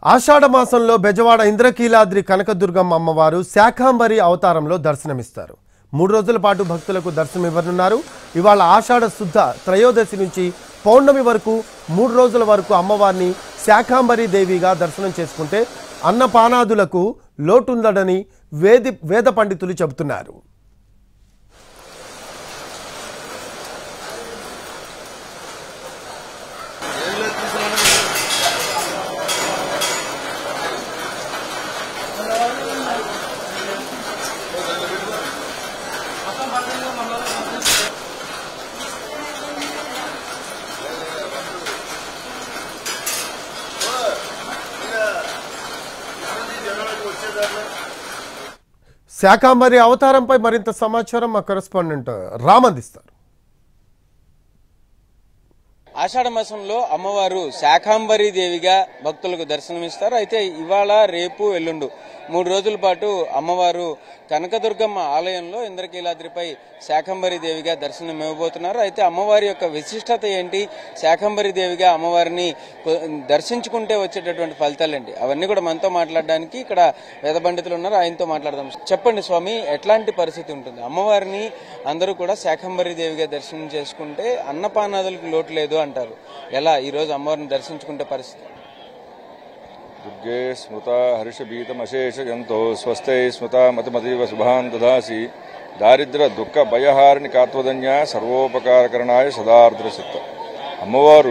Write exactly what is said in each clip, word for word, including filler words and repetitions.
ఆషాఢ మాసంలో బెజవాడ ఇంద్రకీలాద్రి కనకదుర్గమ్మ అమ్మవారు శాకాంబరి అవతారంలో దర్శనమిస్తారు. మూడు రోజుల పాటు భక్తులకు దర్శనమివ్వనున్నారు. ఇవాళ ఆషాఢ శుద్ధ త్రయోదశి నుంచి పౌర్ణమి వరకు మూడు రోజుల వరకు అమ్మవారిని శాకాంబరి దేవిగా దర్శనం చేసుకుంటే అన్నపానాదులకు లోటుండదని వేది వేద పండితులు చెబుతున్నారు. శాకాంబరి అవతారంపై మరింత సమాచారం మా కరెస్పాండెంట్ రామ్ అందిస్తారు. ఆషాఢ మాసంలో అమ్మవారు శాకాంబరి దేవిగా భక్తులకు దర్శనమిస్తారు. అయితే ఇవాళ రేపు ఎల్లుండు మూడు రోజుల పాటు అమ్మవారు కనకదుర్గమ్మ ఆలయంలో ఇంద్రకీలాద్రిపై శాకాంబరి దేవిగా దర్శనం ఇవ్వబోతున్నారు. అయితే అమ్మవారి యొక్క విశిష్టత ఏంటి, శాకాంబరి దేవిగా అమ్మవారిని దర్శించుకుంటే వచ్చేటటువంటి ఫలితాలేంటి, అవన్నీ కూడా మనతో మాట్లాడడానికి ఇక్కడ వేద పండితులు ఉన్నారు. ఆయనతో మాట్లాడదాం. చెప్పండి స్వామి, ఎట్లాంటి పరిస్థితి ఉంటుంది? అమ్మవారిని అందరూ కూడా శాకాంబరి దేవిగా దర్శనం చేసుకుంటే అన్నపానాదులకు లోటు లేదు అంటారు. ఎలా ఈ రోజు అమ్మవారిని దర్శించుకుంటే పరిస్థితి? దుర్గే స్మృత హర్షభీతమశేష జంతో స్వస్థై స్మృత మతమతీవ శుభాన్ దదాసి దారిద్ర దుఃఖ భయహారిణి కాత్వదన్య సర్వోపకారకరణాయ సదార్ద్రసిత్త. అమ్మవారు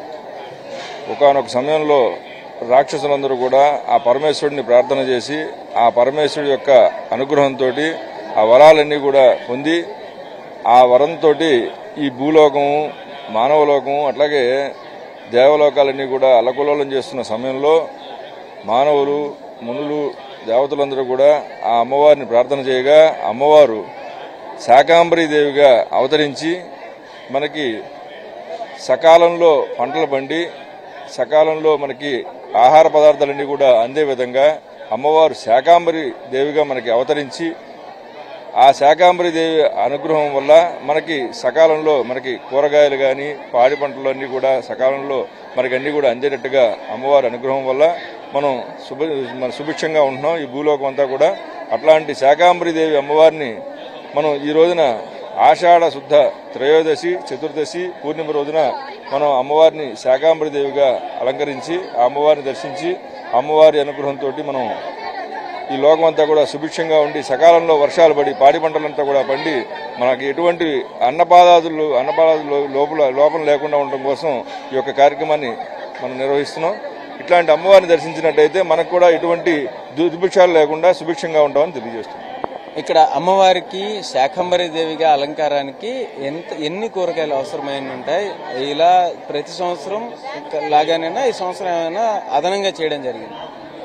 ఒకానొక సమయంలో రాక్షసులందరూ కూడా ఆ పరమేశ్వరుడిని ప్రార్థన చేసి ఆ పరమేశ్వరుడి యొక్క అనుగ్రహంతో ఆ వరాలన్నీ కూడా పొంది ఆ వరంతో ఈ భూలోకము మానవలోకము అట్లాగే దేవలోకాలన్నీ కూడా అల్లకల్లోలం చేస్తున్న సమయంలో మానవులు మునులు దేవతలందరూ కూడా ఆ అమ్మవారిని ప్రార్థన చేయగా అమ్మవారు శాకాంబరి దేవిగా అవతరించి మనకి సకాలంలో పంటలు పండి సకాలంలో మనకి ఆహార పదార్థాలన్నీ కూడా అందే విధంగా అమ్మవారు శాకాంబరి దేవిగా మనకి అవతరించి ఆ శాకాంబరి దేవి అనుగ్రహం వల్ల మనకి సకాలంలో మనకి కూరగాయలు కానీ పాడి పంటలు అన్నీ కూడా సకాలంలో మనకి అన్నీ కూడా అందేటట్టుగా అమ్మవారి అనుగ్రహం వల్ల మనం శుభ మన సుభిక్షంగా ఉంటున్నాం ఈ భూలోకం అంతా కూడా. అట్లాంటి శాకాంబరి దేవి అమ్మవారిని మనం ఈ రోజున ఆషాఢ శుద్ధ త్రయోదశి చతుర్దశి పూర్ణిమ రోజున మనం అమ్మవారిని శాకాంబరి దేవిగా అలంకరించి ఆ అమ్మవారిని దర్శించి అమ్మవారి అనుగ్రహంతో మనం ఈ లోకం అంతా కూడా సుభిక్షంగా ఉండి సకాలంలో వర్షాలు పడి పాడి పంటలంతా కూడా పండి మనకి ఎటువంటి అన్నపాదాదులు అన్నపాదాదులు లోపల లోపం లేకుండా ఉండడం కోసం ఈ యొక్క కార్యక్రమాన్ని మనం నిర్వహిస్తున్నాం. ఇట్లాంటి అమ్మవారిని దర్శించినట్టయితే మనకు కూడా ఎటువంటి దుర్భిక్షాలు లేకుండా సుభిక్షంగా ఉంటామని తెలియజేస్తున్నాం. ఇక్కడ అమ్మవారికి శాకాంబరి దేవిగా అలంకారానికి ఎంత ఎన్ని కూరగాయలు అవసరమైన ఉంటాయి? ఇలా ప్రతి సంవత్సరం లాగానైనా ఈ సంవత్సరం ఏమైనా అదనంగా చేయడం జరిగింది?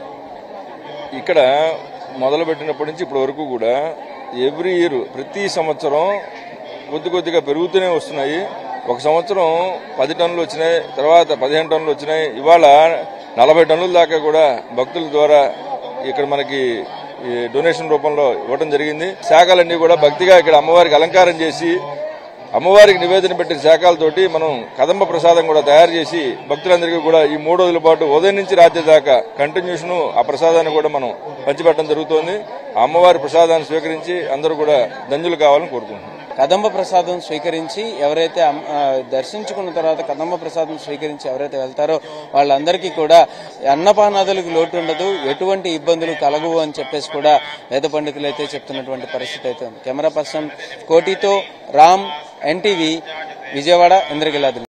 ఇక్కడ మొదలుపెట్టినప్పటి నుంచి ఇప్పటి వరకు కూడా ఎవ్రీ ఇయర్ ప్రతి సంవత్సరం కొద్ది కొద్దిగా పెరుగుతూనే వస్తున్నాయి. ఒక సంవత్సరం పది టన్నులు వచ్చినాయి, తర్వాత పదిహేను టన్నులు వచ్చినాయి, ఇవాళ నలభై టన్నుల దాకా కూడా భక్తుల ద్వారా ఇక్కడ మనకి డొనేషన్ రూపంలో ఇవ్వడం జరిగింది. శాఖలన్నీ కూడా భక్తిగా ఇక్కడ అమ్మవారికి అలంకారం చేసి అమ్మవారికి నివేదన పెట్టిన శాఖలతోటి మనం కదంబ ప్రసాదం కూడా తయారు చేసి భక్తులందరికీ కూడా ఈ మూడు రోజుల పాటు ఉదయం నుంచి రాత్రి దాకా కంటిన్యూషన్ ఆ ప్రసాదాన్ని కూడా మనం పంచిపెట్టడం జరుగుతోంది. అమ్మవారి ప్రసాదాన్ని స్వీకరించి అందరూ కూడా ధన్యులు కావాలని కోరుకుంటున్నాం. కదంబ ప్రసాదం స్వీకరించి ఎవరైతే దర్శించుకున్న తర్వాత కదంబ ప్రసాదం స్వీకరించి ఎవరైతే వెళ్తారో వాళ్ళందరికీ కూడా అన్నపానాదులకు లోటు ఉండదు, ఎటువంటి ఇబ్బందులు కలగవు అని చెప్పేసి కూడా వేద పండితులు అయితే చెప్తున్నటువంటి పరిస్థితి అయితే ఉంది. కెమెరా పర్సన్ కోటితో రామ్, ఎన్టీవీ, విజయవాడ, ఇంద్రకీలాద్రి.